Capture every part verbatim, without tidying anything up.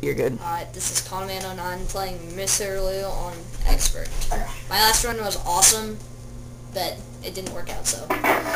You're good. Alright, this is Conman oh nine playing Misirlou on Expert. My last run was awesome, but it didn't work out, so.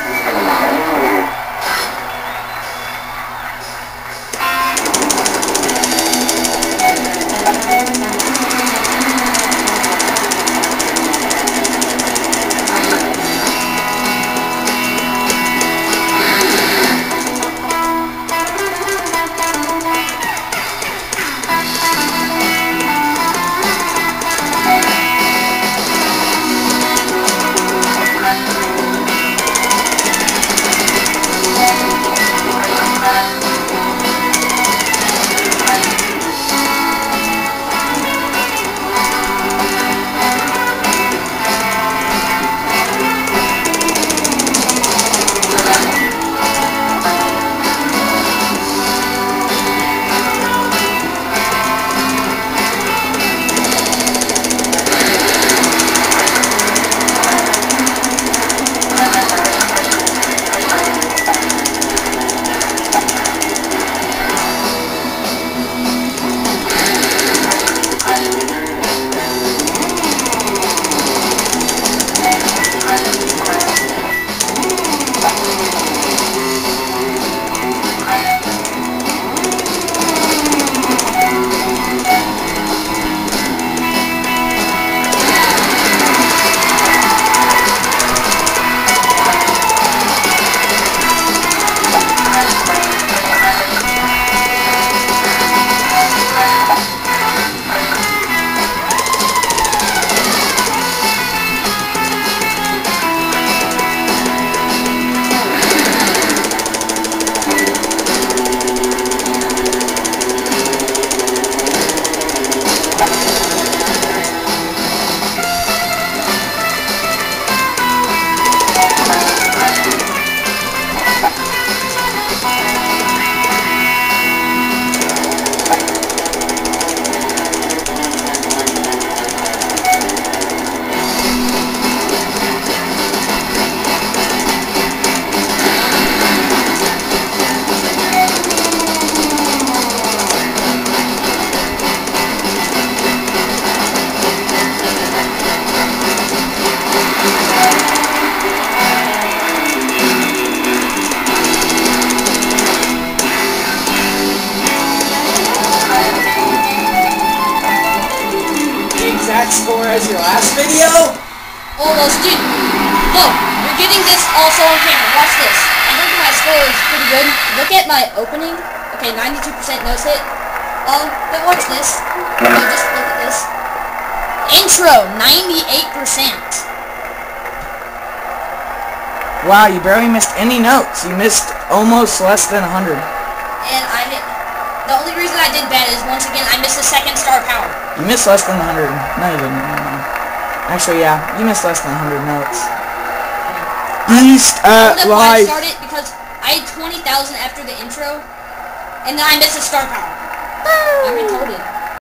Exact score as your last video? Almost, dude. Look, you're getting this also on camera. Watch this. I think my score is pretty good. Look at my opening. Okay, ninety-two percent nose hit. Um, but watch this. No, just look at this. Intro, ninety-eight percent. Wow, you barely missed any notes. You missed almost less than one hundred. And I hit. The only reason I did bad is, once again, I missed the second star power. You missed less than one hundred. Not even. Actually, yeah. You missed less than one hundred notes. Beast at I life. started because I had twenty thousand after the intro, and then I missed a star power. I'm retarded.